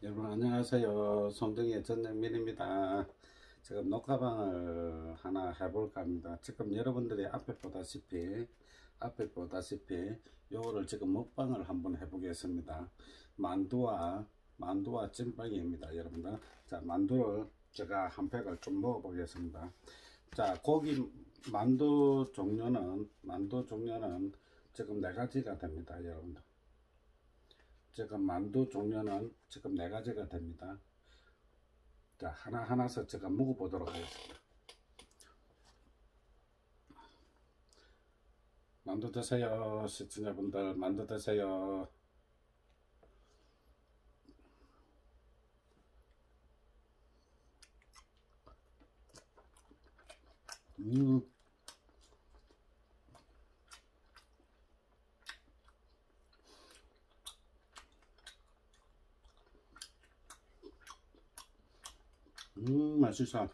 여러분 안녕하세요. 송정의 전영민입니다. 지금 녹화방을 하나 해볼까 합니다. 지금 여러분들이 앞에 보다시피 요거를 지금 먹방을 한번 해보겠습니다. 만두와 찐빵입니다. 여러분들, 자, 만두를 제가 한 팩을 좀 먹어보겠습니다. 자, 만두 종류는 지금 네 가지가 됩니다. 여러분들, 지금 만두 종류는 지금 네 가지가 됩니다. 자, 하나하나서 제가 먹어보도록 하겠습니다. 만두 드세요. 시청자분들, 만두 드세요. 음. 맛있어.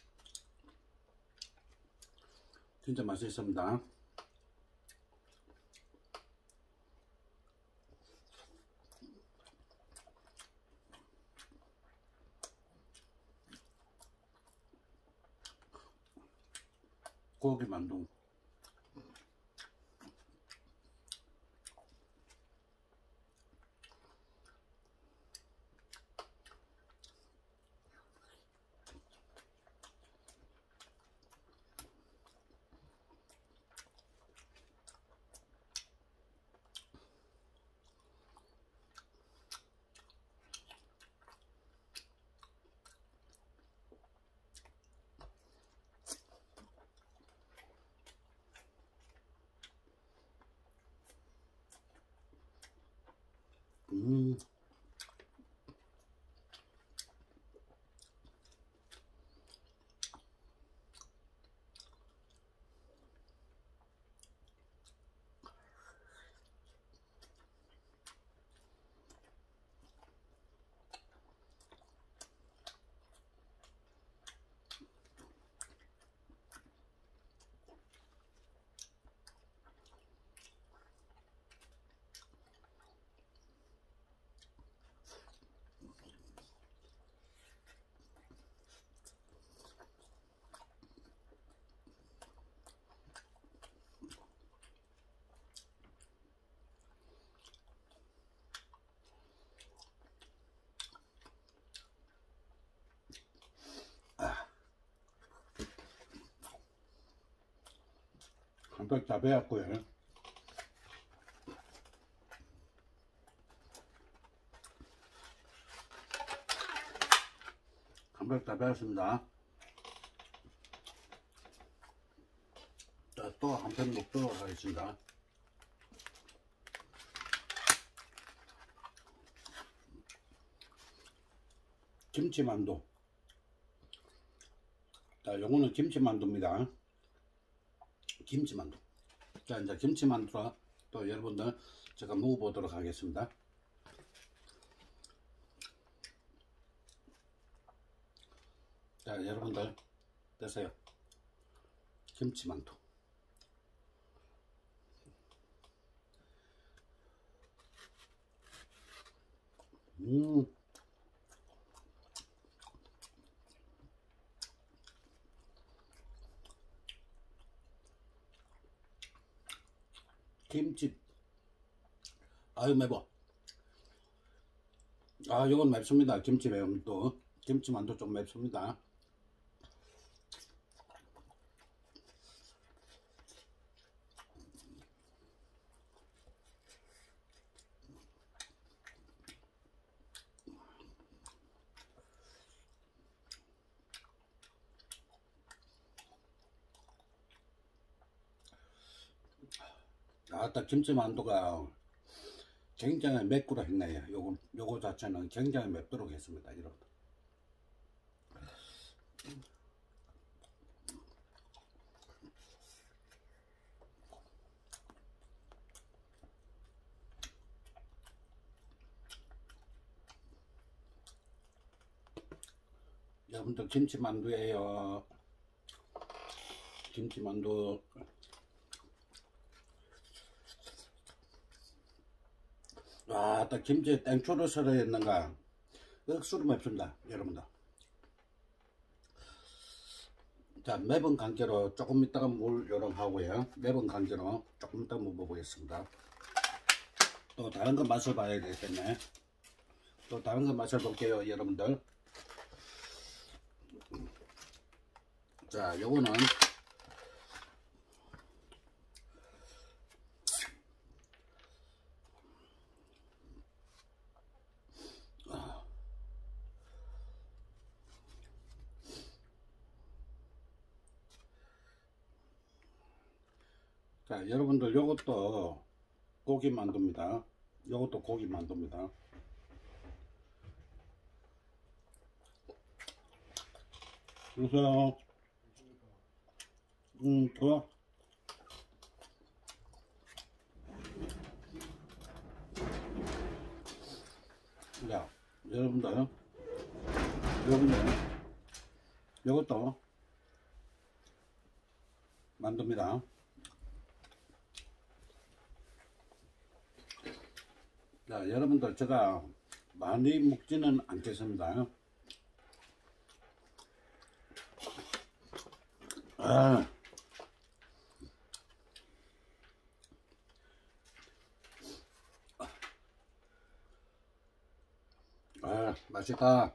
진짜 맛있습니다. 고기 만두. 음. 한팩 다 배웠고요. 한팩 다 배웠습니다. 자, 또 한 팩 먹도록 하겠습니다. 김치만두. 자, 요거는 김치만두입니다. 김치만두. 자, 이제 김치만두라 또 여러분들 제가 먹어보도록 하겠습니다. 자, 여러분들 드세요. 김치만두. 김치. 아유, 매워. 아, 이건 맵습니다. 김치 매운도. 김치만두 좀 맵습니다. 아따, 김치만두가 굉장히 맵구라 했네요. 요거 자체는 굉장히 맵도록 했습니다. 여러분. 여러분들 김치만두예요. 김치만두. 와, 딱 김치에 땡초를 썰어 했는가. 억수로 맵습니다 여러분들. 자, 매번 관계로 조금 있다가 물 요령 하고요. 매번 관계로 조금 이따가 먹어보겠습니다. 또 다른 거 맛을 봐야 되겠네. 또 다른 거 맛을 볼게요 여러분들. 자, 요거는 자, 여러분들 요것도 고기 만두입니다. 요것도 고기 만두입니다. 보세요. 좋아. 자, 여러분들 요것도 만두입니다. 자, 여러분들 제가 많이 먹지는 않겠습니다. 맛있다.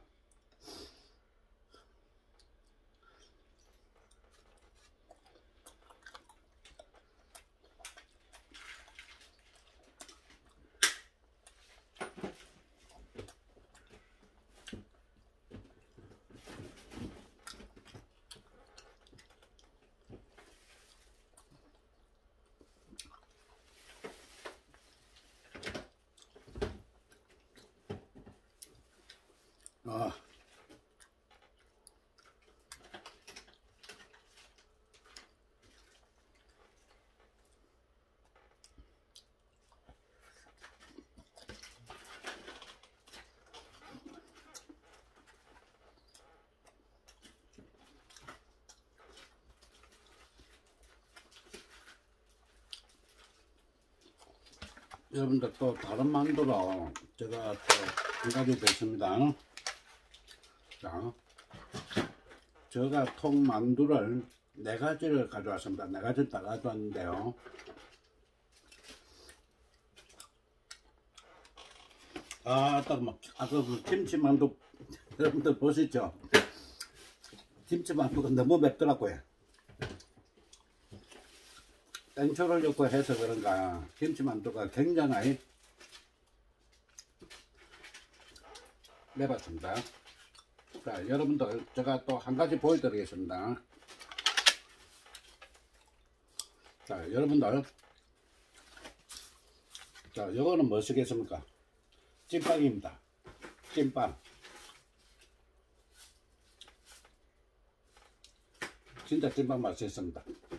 여러분들 또 다른 만두로 제가 또 한 가지 더 있습니다. 자, 제가 통 만두를 4가지를 가져왔습니다. 4가지 다 가져왔는데요. 아까 그 김치 만두 여러분들 보시죠. 김치 만두가 너무 맵더라고요. 땡초를 넣고 해서 그런가 김치 만두가 굉장히 매봤습니다. 자, 여러분들 제가 또 한 가지 보여드리겠습니다. 자, 여러분들, 자, 이거는 무엇이겠습니까? 찐빵입니다. 찐빵. 진짜 찐빵 맛있습니다.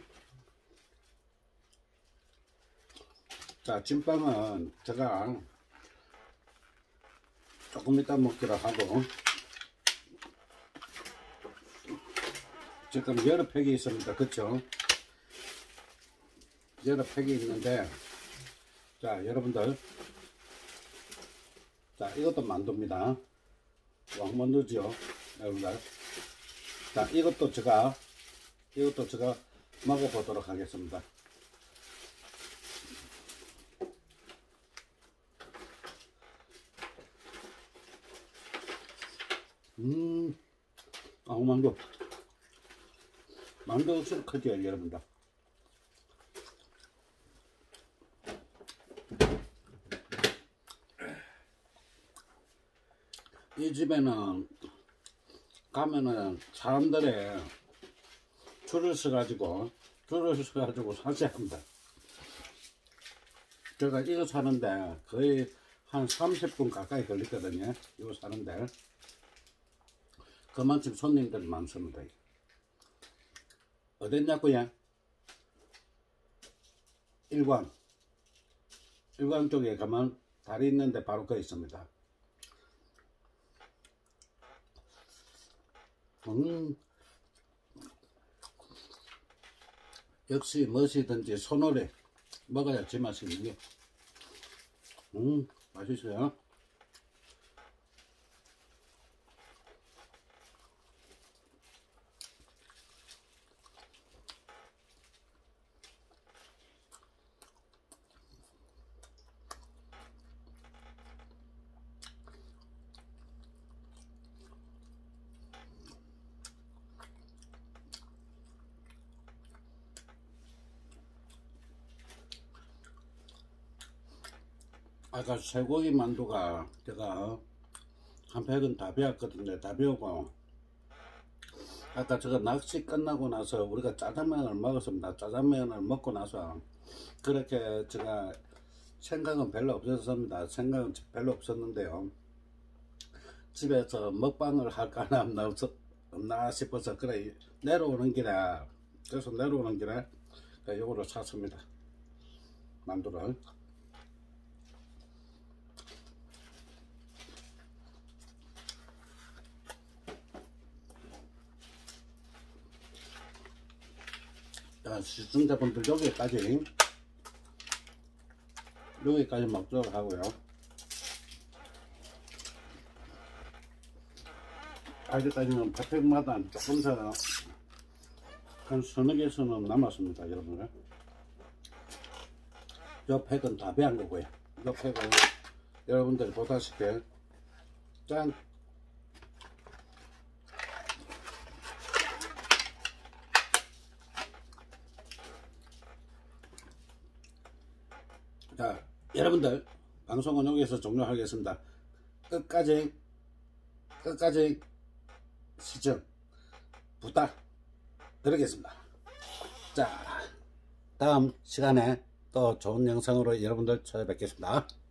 자, 찐빵은 제가 조금 이따 먹기로 하고 지금 여러 팩이 있습니다. 그쵸? 여러 팩이 있는데, 자, 여러분들, 자, 이것도 만두입니다. 왕만두죠, 여러분들. 자, 이것도 제가 먹어보도록 하겠습니다. 만두. 만두 억수로 크죠, 여러분들. 이 집에는 가면은 사람들이 줄을 서가지고 사셔야 합니다. 제가 이거 사는데 거의 한 30분 가까이 걸리거든요. 이거 사는데 그만큼 손님들이 많습니다. 어딨냐고요? 일광 쪽에 가면 다리 있는데 바로 거기 있습니다. 역시 무엇이든지 손오래 먹어야 제맛이 있는 게. 맛있어요. 아까 쇠고기 만두가 제가 한 팩은 다 배웠거든요. 다 배우고 아까 저거 낚시 끝나고 나서 우리가 짜장면을 먹었습니다. 짜장면을 먹고 나서 그렇게 제가 생각은 별로 없었습니다. 생각은 별로 없었는데요. 집에서 먹방을 할까나 없나 싶어서 그래 내려오는 길에 그래서 내려오는 길에 요거를 샀습니다. 만두를. 자, 시청자분들 여기까지 먹도록 하고요. 아직까지는 팩마다 조금 더 한 서너 개수는 남았습니다. 여러분들 요 팩은 다 배한 거고요. 요 팩은 여러분들 보다시피 짠 자, 여러분들 방송은 여기서 종료하겠습니다. 끝까지 시청 부탁드리겠습니다. 자, 다음 시간에 또 좋은 영상으로 여러분들 찾아뵙겠습니다.